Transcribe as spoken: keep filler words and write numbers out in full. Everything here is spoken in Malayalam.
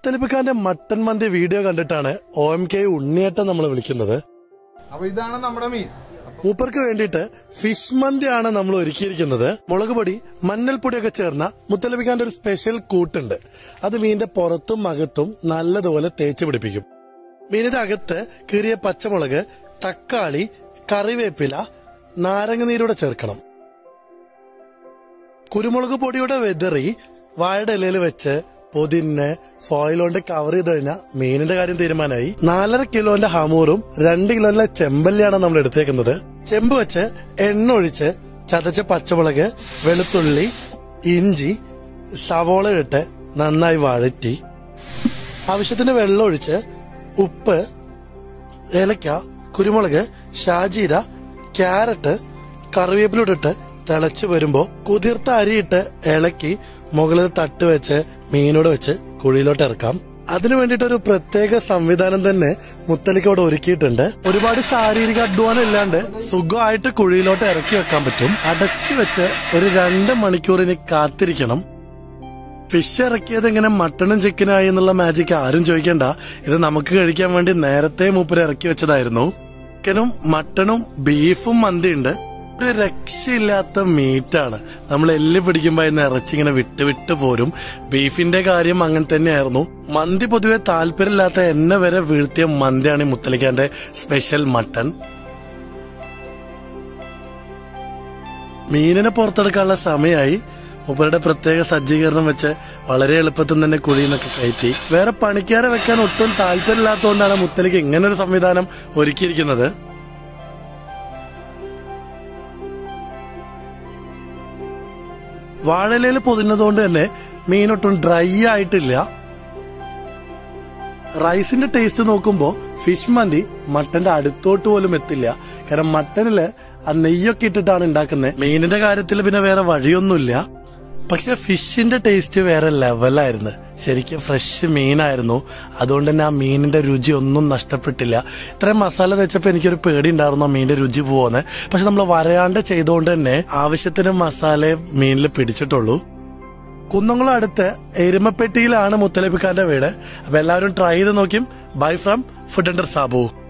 മുത്തലിപ്പിക്കാന്റെ മട്ടൻ മന്തി വീഡിയോ കണ്ടിട്ടാണ് ഒ എം കെ ഉണ്ണിയേട്ടൻ നമ്മൾ വിളിക്കുന്നത്. അപ്പൊ ഇതാണ് നമ്മുടെ മീൻ. മൂപ്പർക്ക് വേണ്ടിയിട്ട് ഫിഷ് മന്തിയാണ് നമ്മൾ ഒരുക്കിയിരിക്കുന്നത്. മുളക് പൊടി, മഞ്ഞൾപ്പൊടിയൊക്കെ ചേർന്ന മുത്തലിപ്പിക്കാന്റെ ഒരു സ്പെഷ്യൽ കൂട്ടുണ്ട്. അത് മീനിന്റെ പുറത്തും അകത്തും നല്ലതുപോലെ തേച്ച് പിടിപ്പിക്കും. മീനിന്റെ അകത്ത് കീറിയ പച്ചമുളക്, തക്കാളി, കറിവേപ്പില, നാരങ്ങ നീരൂടെ ചേർക്കണം. കുരുമുളക് പൊടിയുടെ വെതറി വാഴയുടെ ഇലയിൽ വെച്ച് പൊതിന് ഫോയിൽ കൊണ്ട് കവർ ചെയ്ത് കഴിഞ്ഞാൽ മീനിന്റെ കാര്യം തീരുമാനമായി. നാലര കിലോന്റെ ഹമൂറും രണ്ട് കിലോയിലെ ചെമ്പല്ലിയാണ് നമ്മൾ എടുത്തേക്കുന്നത്. ചെമ്പ് വെച്ച് എണ്ണ ഒഴിച്ച് ചതച്ച പച്ചമുളക്, വെളുത്തുള്ളി, ഇഞ്ചി, സവോള ഇട്ട് നന്നായി വഴറ്റി ആവശ്യത്തിന് വെള്ളം ഒഴിച്ച് ഉപ്പ്, ഏലക്ക, കുരുമുളക്, ഷാജീര, ക്യാരറ്റ്, കറിവേപ്പിലിട്ടിട്ട് തിളച്ചു വരുമ്പോ കുതിർത്ത അരിയിട്ട് ഇളക്കി മുകളിൽ തട്ട് വെച്ച് മീനോട് വെച്ച് കുഴിയിലോട്ട് ഇറക്കാം. അതിനു വേണ്ടിയിട്ട് ഒരു പ്രത്യേക സംവിധാനം തന്നെ മുത്തലിക്കോട് ഒരുക്കിയിട്ടുണ്ട്. ഒരുപാട് ശാരീരിക അധ്വാനം ഇല്ലാണ്ട് സുഖമായിട്ട് കുഴിയിലോട്ട് ഇറക്കി വെക്കാൻ പറ്റും. അടച്ചു വെച്ച് ഒരു രണ്ട് മണിക്കൂറിന് കാത്തിരിക്കണം. ഫിഷ് ഇറക്കിയത് എങ്ങനെ മട്ടണും ചിക്കനായി എന്നുള്ള മാജിക് ആരും ചോദിക്കണ്ട. ഇത് നമുക്ക് കഴിക്കാൻ വേണ്ടി നേരത്തെ മൂപ്പര് ഇറക്കി വെച്ചതായിരുന്നു. ചിക്കനും മട്ടണും ബീഫും മന്തി ഉണ്ട്. ഒരു രക്ഷയില്ലാത്ത മീറ്റാണ്. നമ്മൾ എല്ല് പിടിക്കുമ്പോ അതിന് ഇറച്ചിങ്ങനെ വിട്ട് വിട്ട് പോരും. ബീഫിന്റെ കാര്യം അങ്ങനെ തന്നെയായിരുന്നു. മന്തി പൊതുവെ താല്പര്യമില്ലാത്ത എന്നെ വരെ വീഴ്ത്തിയ മന്തിയാണ് മുത്തലിക്കാന്റെ സ്പെഷ്യൽ മട്ടൺ. മീനിനെ പുറത്തെടുക്കാനുള്ള സമയമായി. മൂപ്പരുടെ പ്രത്യേക സജ്ജീകരണം വെച്ച് വളരെ എളുപ്പത്തിൽ തന്നെ കുഴിയിൽ നിന്നൊക്കെ കയറ്റി. വേറെ പണിക്കാരെ വെക്കാൻ ഒട്ടും താല്പര്യമില്ലാത്തതുകൊണ്ടാണ് മുത്തലിക്ക് ഇങ്ങനെ ഒരു സംവിധാനം ഒരുക്കിയിരിക്കുന്നത്. വാഴയിലയിൽ പൊതിഞ്ഞതുകൊണ്ട് തന്നെ മീനൊട്ടും ഡ്രൈ ആയിട്ടില്ല. റൈസിന്റെ ടേസ്റ്റ് നോക്കുമ്പോ ഫിഷ് മന്തി മട്ടന്റെ അടുത്തോട്ട് പോലും എത്തില്ല. കാരണം മട്ടനില് ആ നെയ്യൊക്കെ ഇട്ടിട്ടാണ് ഉണ്ടാക്കുന്നത്. മീനിന്റെ കാര്യത്തിൽ പിന്നെ വേറെ വഴിയൊന്നുമില്ല. പക്ഷെ ഫിഷിന്റെ ടേസ്റ്റ് വേറെ ലെവലായിരുന്നു. ശരിക്കും ഫ്രഷ് മീനായിരുന്നു. അതുകൊണ്ട് തന്നെ ആ മീനിന്റെ രുചി ഒന്നും നഷ്ടപ്പെട്ടില്ല. ഇത്രയും മസാല തേച്ചപ്പോ എനിക്കൊരു പേടി ഉണ്ടായിരുന്നു മീനിന്റെ രുചി പോവാന്ന്. പക്ഷെ നമ്മൾ വരയാണ്ട് ചെയ്തുകൊണ്ട് തന്നെ ആവശ്യത്തിന് മസാല മീനിൽ പിടിച്ചിട്ടുള്ളൂ. കുന്നംകുളം അടുത്ത് എരുമപ്പെട്ടിയിലാണ് മുത്തലിപ്പിക്കാന്റെ വീട്. അപ്പൊ എല്ലാവരും ട്രൈ ചെയ്ത് നോക്കിയും. Bye from food under Sabu.